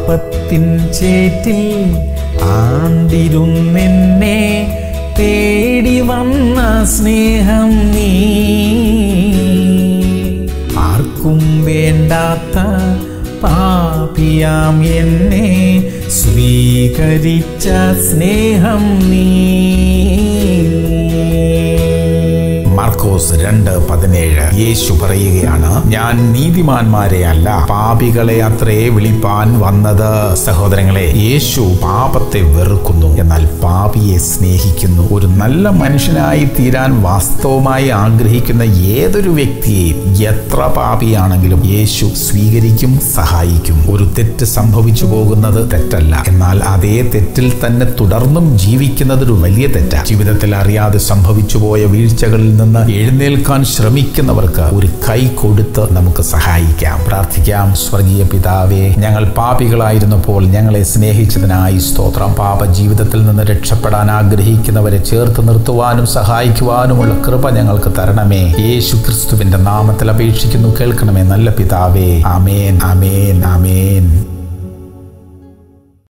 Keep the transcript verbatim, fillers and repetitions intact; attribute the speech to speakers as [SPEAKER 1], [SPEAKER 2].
[SPEAKER 1] പാപത്തിൻ ചേറ്റിൽ ആണ്ടിരുന്നെന്നെ തേടി വന്ന സ്നേഹം നീ. ആർക്കും വേണ്ടാത്ത പാപിയാം എന്നെ സ്വീകരിച്ച സ്നേഹം നീ. മാർക്കോസ് രണ്ട് പതിനേഴ്. യേശു പറയുകയാണ്, ഞാൻ നീതിമാന്മാരെ അല്ല പാപികളെ അത്രേ വിളിപ്പാൻ വന്നത്. സഹോദരങ്ങളെ, യേശു പാപത്തെ വെറുക്കുന്നു, എന്നാൽ പാപിയെ സ്നേഹിക്കുന്നു. ഒരു നല്ല മനുഷ്യനായി തീരാൻ വാസ്തവമായി ആഗ്രഹിക്കുന്ന ഏതൊരു വ്യക്തിയെയും എത്ര പാപിയാണെങ്കിലും യേശു സ്വീകരിക്കും, സഹായിക്കും. ഒരു തെറ്റ് സംഭവിച്ചു പോകുന്നത് തെറ്റല്ല, എന്നാൽ അതേ തെറ്റിൽ തന്നെ തുടർന്നും ജീവിക്കുന്നത് ഒരു വലിയ തെറ്റാണ്. ജീവിതത്തിൽ അറിയാതെ സംഭവിച്ചു പോയ വീഴ്ചകളിൽ നിന്ന് എഴുന്നേൽക്കാൻ ശ്രമിക്കുന്നവർക്ക് ഒരു കൈ കൊടുത്ത് നമുക്ക് സഹായിക്കാം. പ്രാർത്ഥിക്കാം. സ്വർഗീയ പിതാവേ, ഞങ്ങൾ പാപികളായിരുന്നപ്പോൾ ഞങ്ങളെ സ്നേഹിച്ചതിനായി സ്തോത്രം. പാപ ജീവിതത്തിൽ നിന്ന് രക്ഷപ്പെടാൻ ആഗ്രഹിക്കുന്നവരെ ചേർത്ത് നിർത്തുവാനും സഹായിക്കുവാനുമുള്ള കൃപ ഞങ്ങൾക്ക് തരണമേ. യേശു ക്രിസ്തുവിന്റെ നാമത്തിൽ അപേക്ഷിക്കുന്നു, കേൾക്കണമേ നല്ല പിതാവേ. ആമേൻ, ആമേൻ, ആമേൻ.